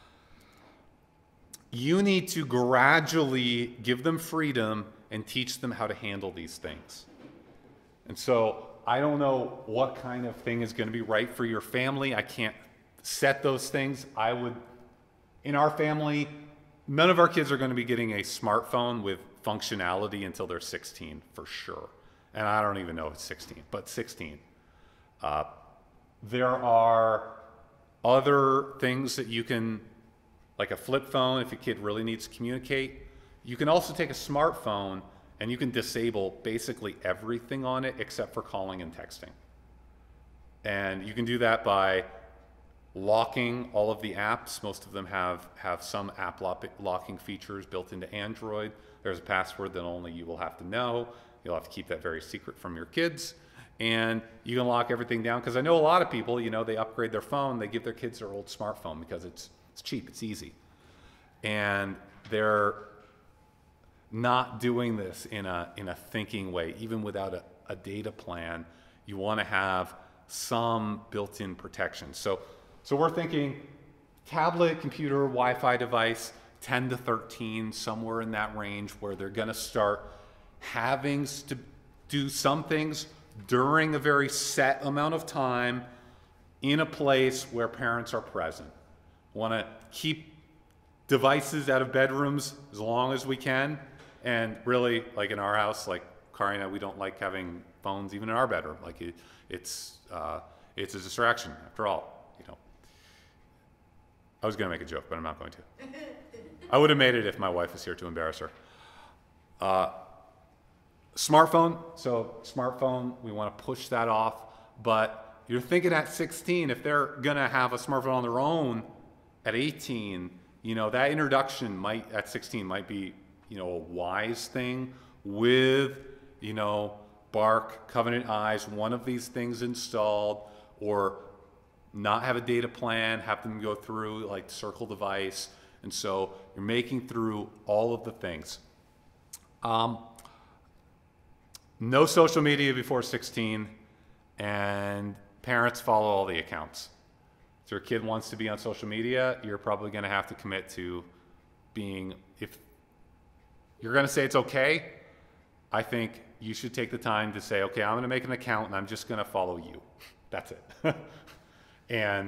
You need to gradually give them freedom and teach them how to handle these things. And so I don't know what kind of thing is going to be right for your family. I can't set those things. In our family, none of our kids are going to be getting a smartphone with functionality until they're 16 for sure. And I don't even know if it's 16, but 16. There are other things that you can, like a flip phone, if a kid really needs to communicate. You can also take a smartphone and you can disable basically everything on it except for calling and texting. And you can do that by locking all of the apps. Most of them have some app locking features built into Android. There's a password that only you will have to know. You'll have to keep that very secret from your kids. And you can lock everything down, because I know a lot of people, they upgrade their phone, they give their kids their old smartphone because it's cheap, it's easy. And they're not doing this in a thinking way. Even without a data plan, you want to have some built-in protection. So we're thinking tablet, computer, Wi-Fi device, 10 to 13, somewhere in that range, where they're going to start having to do some things during a very set amount of time in a place where parents are present. Want to keep devices out of bedrooms as long as we can. And really, like in our house, like Kari and I, we don't like having phones even in our bedroom. Like it's a distraction after all. I was going to make a joke, but I'm not going to. I would have made it if my wife was here to embarrass her. Smartphone. So smartphone, we want to push that off. But you're thinking at 16, if they're going to have a smartphone on their own at 18, that introduction at 16 might be, a wise thing with, Bark, CovenantEyes, one of these things installed, or not have a data plan, have them go through like circle device. And so you're making through all of the things. No social media before 16, and parents follow all the accounts. If your kid wants to be on social media, you're probably going to have to commit to being, if you're going to say it's okay, I think you should take the time to say, okay, I'm going to make an account and I'm just going to follow you. That's it. And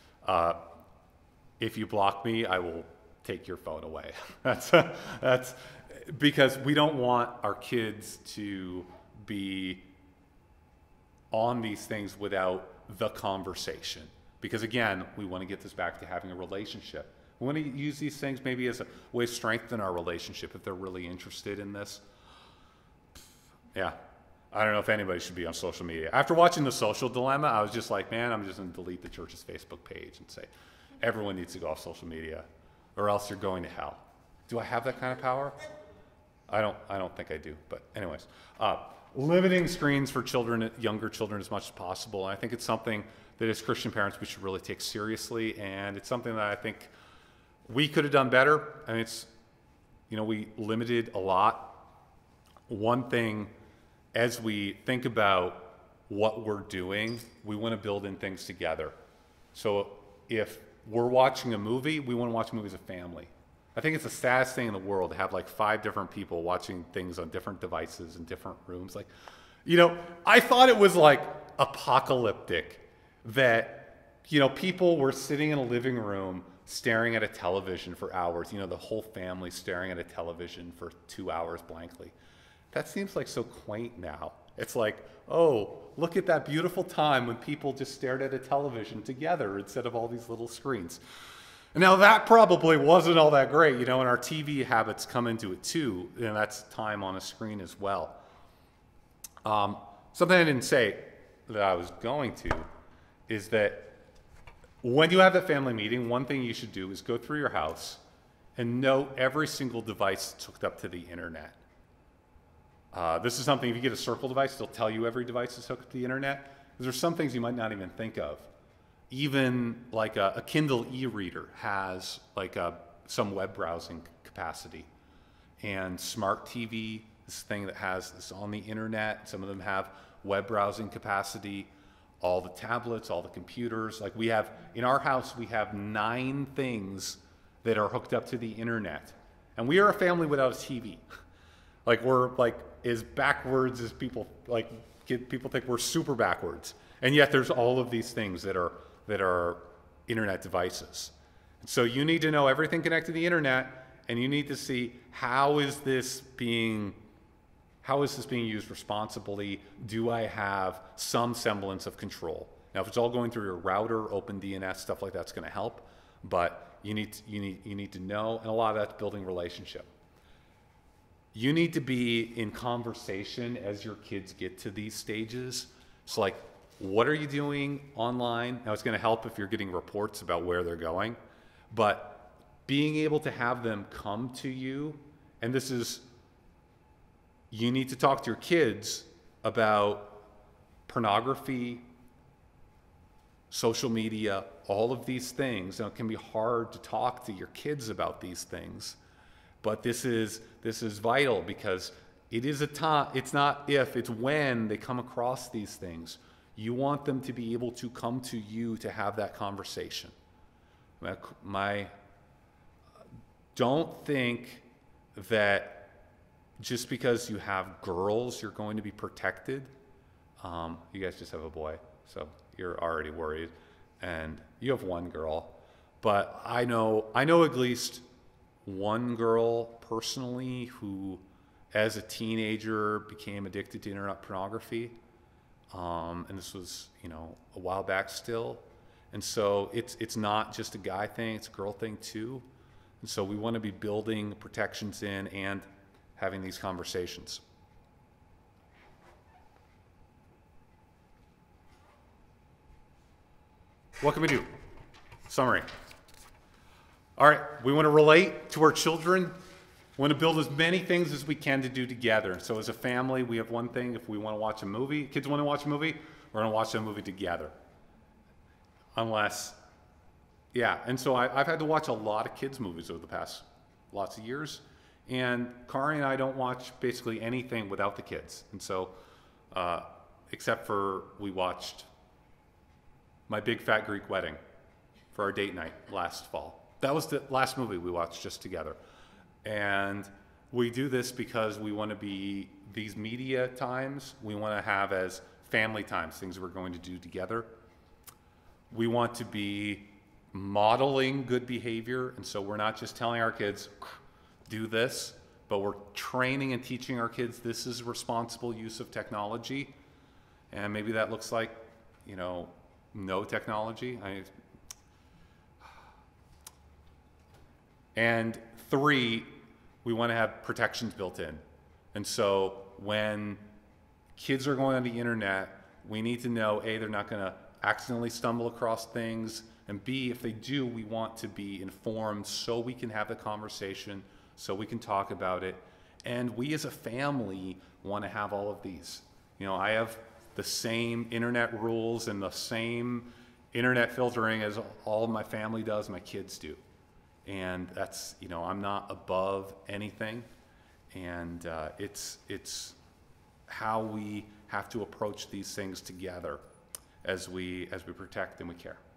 if you block me, I will take your phone away. That's because we don't want our kids to be on these things without the conversation. Because again, we want to get this back to having a relationship. We want to use these things maybe as a way to strengthen our relationship if they're really interested in this. Yeah. I don't know if anybody should be on social media. After watching The Social Dilemma, I was just like, man, I'm just going to delete the church's Facebook page and say, everyone needs to go off social media or else you're going to hell. Do I have that kind of power? I don't think I do. But anyways, limiting screens for children, younger children, as much as possible. And I think it's something that as Christian parents we should really take seriously. And it's something that I think we could have done better. I mean, we limited a lot. One thing, as we think about what we're doing, we want to build in things together. So if we're watching a movie, we want to watch a movie as a family. I think it's the saddest thing in the world to have like 5 different people watching things on different devices in different rooms. Like, I thought it was like apocalyptic that, people were sitting in a living room staring at a television for hours, the whole family staring at a television for 2 hours blankly. That seems like so quaint now. It's like, oh, look at that beautiful time when people just stared at a television together instead of all these little screens. Now that probably wasn't all that great, and our TV habits come into it too, and that's time on a screen as well. Something I didn't say that I was going to is that when you have that family meeting, one thing you should do is go through your house and note every single device that's hooked up to the internet. This is something, if you get a circle device, it'll tell you every device is hooked up to the internet. Because there's some things you might not even think of. even like a Kindle e-reader has like some web browsing capacity. And smart TV, this thing that has this on the internet, some of them have web browsing capacity. All the tablets, all the computers, like we have, in our house, we have 9 things that are hooked up to the internet. And we are a family without a TV. Like we're like as backwards as people, like people think we're super backwards. And yet there's all of these things that are internet devices. And so you need to know everything connected to the internet, and you need to see how is this being used responsibly? Do I have some semblance of control? Now, if it's all going through your router, OpenDNS, stuff like that's going to help, but you need to know, and a lot of that's building relationship. You need to be in conversation as your kids get to these stages. So like, what are you doing online? Now, it's going to help if you're getting reports about where they're going, but being able to have them come to you, and this is, you need to talk to your kids about pornography, social media, all of these things. Now, it can be hard to talk to your kids about these things, but this is vital because it is a time, it's not if, it's when they come across these things. You want them to be able to come to you to have that conversation. Don't think that just because you have girls, you're going to be protected. You guys just have a boy, so you're already worried, and you have one girl. But I know at least one girl personally who, as a teenager, became addicted to internet pornography, and this was a while back still. And so it's not just a guy thing; it's a girl thing too. And so we want to be building protections in and having these conversations. What can we do? Summary. All right, we want to relate to our children. We want to build as many things as we can to do together. So as a family, we have one thing. If we want to watch a movie, kids want to watch a movie, we're going to watch that movie together. Unless, yeah. And so I've had to watch a lot of kids' movies over the past lots of years. And Kari and I don't watch basically anything without the kids. And so, except for we watched My Big Fat Greek Wedding for our date night last fall. That was the last movie we watched just together. And we do this because we want to be, these media times, we want to have as family times, things we're going to do together. We want to be modeling good behavior. And so we're not just telling our kids, do this, but we're training and teaching our kids this is responsible use of technology. And maybe that looks like, no technology. And 3, we want to have protections built in. And so when kids are going on the internet, we need to know, A, they're not going to accidentally stumble across things, and B, if they do, we want to be informed so we can have the conversation, so we can talk about it. And we as a family want to have all of these. I have the same internet rules and the same internet filtering as all of my family does, my kids do. And that's, I'm not above anything. And it's how we have to approach these things together as we protect and we care.